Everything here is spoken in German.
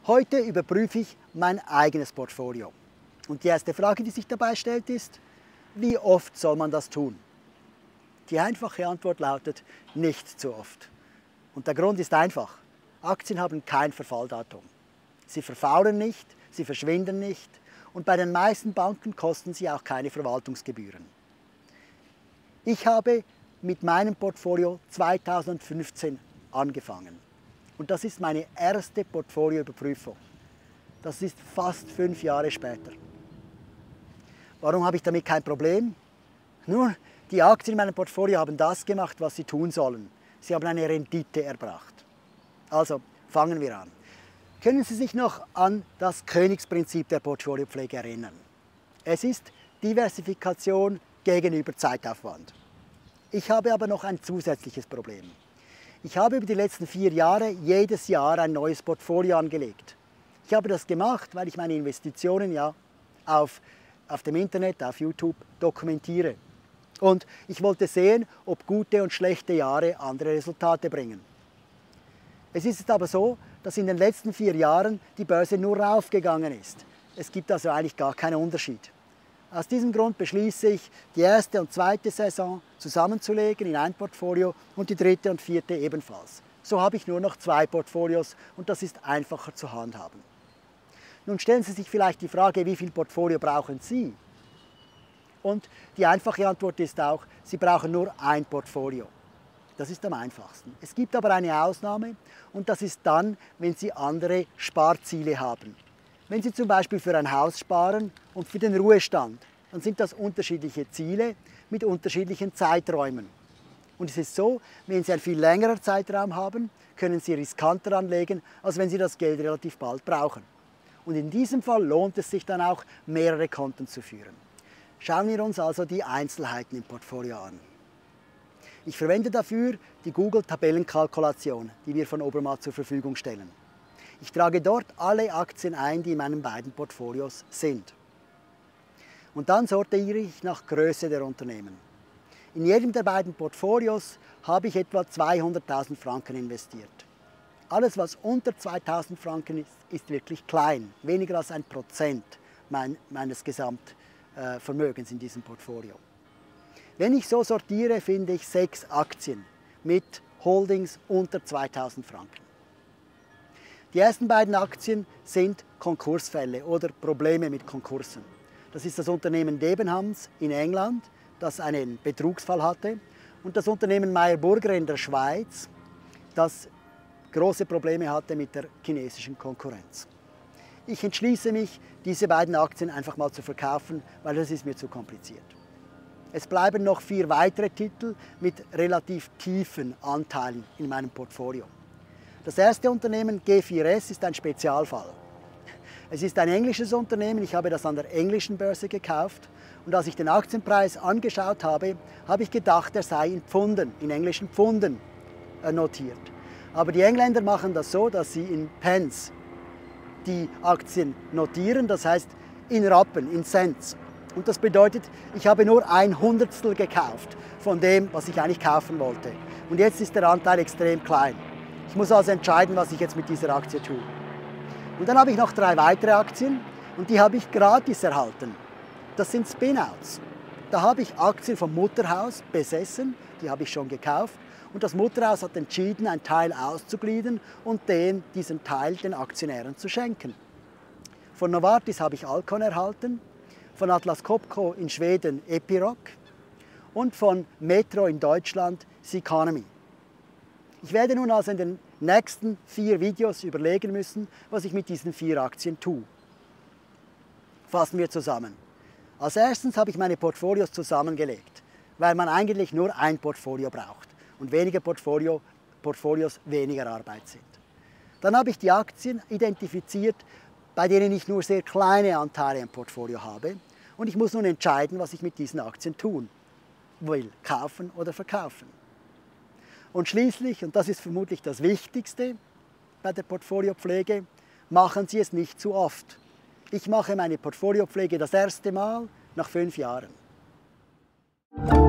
Heute überprüfe ich mein eigenes Portfolio. Und die erste Frage, die sich dabei stellt, ist, wie oft soll man das tun? Die einfache Antwort lautet, nicht zu oft. Und der Grund ist einfach. Aktien haben kein Verfalldatum. Sie verfaulen nicht, sie verschwinden nicht und bei den meisten Banken kosten sie auch keine Verwaltungsgebühren. Ich habe mit meinem Portfolio 2015 angefangen. Und das ist meine erste Portfolioüberprüfung. Das ist fast 5 Jahre später. Warum habe ich damit kein Problem? Nun, die Aktien in meinem Portfolio haben das gemacht, was sie tun sollen. Sie haben eine Rendite erbracht. Also, fangen wir an. Können Sie sich noch an das Königsprinzip der Portfoliopflege erinnern? Es ist Diversifikation gegenüber Zeitaufwand. Ich habe aber noch ein zusätzlich Problem. Ich habe über die letzten 4 Jahre jedes Jahr ein neues Portfolio angelegt. Ich habe das gemacht, weil ich meine Investitionen ja auf dem Internet, auf YouTube dokumentiere. Und ich wollte sehen, ob gute und schlechte Jahre andere Resultate bringen. Es ist aber so, dass in den letzten 4 Jahren die Börse nur raufgegangen ist. Es gibt also eigentlich gar keinen Unterschied. Aus diesem Grund beschließe ich, die erste und zweite Saison zusammenzulegen in ein Portfolio und die dritte und vierte ebenfalls. So habe ich nur noch 2 Portfolios und das ist einfacher zu handhaben. Nun stellen Sie sich vielleicht die Frage, wie viel Portfolio brauchen Sie? Und die einfache Antwort ist auch, Sie brauchen nur ein Portfolio. Das ist am einfachsten. Es gibt aber eine Ausnahme und das ist dann, wenn Sie andere Sparziele haben. Wenn Sie zum Beispiel für ein Haus sparen und für den Ruhestand, dann sind das unterschiedliche Ziele mit unterschiedlichen Zeiträumen. Und es ist so, wenn Sie einen viel längeren Zeitraum haben, können Sie riskanter anlegen, als wenn Sie das Geld relativ bald brauchen. Und in diesem Fall lohnt es sich dann auch, mehrere Konten zu führen. Schauen wir uns also die Einzelheiten im Portfolio an. Ich verwende dafür die Google-Tabellenkalkulation, die wir von Obermatt zur Verfügung stellen. Ich trage dort alle Aktien ein, die in meinen beiden Portfolios sind. Und dann sortiere ich nach Größe der Unternehmen. In jedem der beiden Portfolios habe ich etwa 200.000 Franken investiert. Alles, was unter 2.000 Franken ist, ist wirklich klein, weniger als 1% meines Gesamtvermögens in diesem Portfolio. Wenn ich so sortiere, finde ich 6 Aktien mit Holdings unter 2.000 Franken. Die ersten beiden Aktien sind Konkursfälle oder Probleme mit Konkursen. Das ist das Unternehmen Debenhams in England, das einen Betrugsfall hatte, und das Unternehmen Meyer Burger in der Schweiz, das große Probleme hatte mit der chinesischen Konkurrenz. Ich entschließe mich, diese beiden Aktien einfach mal zu verkaufen, weil das ist mir zu kompliziert. Es bleiben noch 4 weitere Titel mit relativ tiefen Anteilen in meinem Portfolio. Das erste Unternehmen, G4S, ist ein Spezialfall. Es ist ein englisches Unternehmen, ich habe das an der englischen Börse gekauft und als ich den Aktienpreis angeschaut habe, habe ich gedacht, er sei in Pfunden, in englischen Pfunden notiert. Aber die Engländer machen das so, dass sie in Pence die Aktien notieren, das heißt in Rappen, in Cents. Und das bedeutet, ich habe nur 1/100stel gekauft von dem, was ich eigentlich kaufen wollte. Und jetzt ist der Anteil extrem klein. Ich muss also entscheiden, was ich jetzt mit dieser Aktie tue. Und dann habe ich noch 3 weitere Aktien und die habe ich gratis erhalten. Das sind Spin-outs. Da habe ich Aktien vom Mutterhaus besessen, die habe ich schon gekauft. Und das Mutterhaus hat entschieden, einen Teil auszugliedern und diesen Teil den Aktionären zu schenken. Von Novartis habe ich Alcon erhalten, von Atlas Copco in Schweden Epiroc und von Metro in Deutschland Ceconomy. Ich werde nun also in den nächsten 4 Videos überlegen müssen, was ich mit diesen 4 Aktien tue. Fassen wir zusammen. Als erstes habe ich meine Portfolios zusammengelegt, weil man eigentlich nur ein Portfolio braucht und weniger Portfolios weniger Arbeit sind. Dann habe ich die Aktien identifiziert, bei denen ich nur sehr kleine Anteile im Portfolio habe und ich muss nun entscheiden, was ich mit diesen Aktien tun will, kaufen oder verkaufen. Und schließlich, und das ist vermutlich das Wichtigste bei der Portfoliopflege, machen Sie es nicht zu oft. Ich mache meine Portfoliopflege das erste Mal nach 5 Jahren.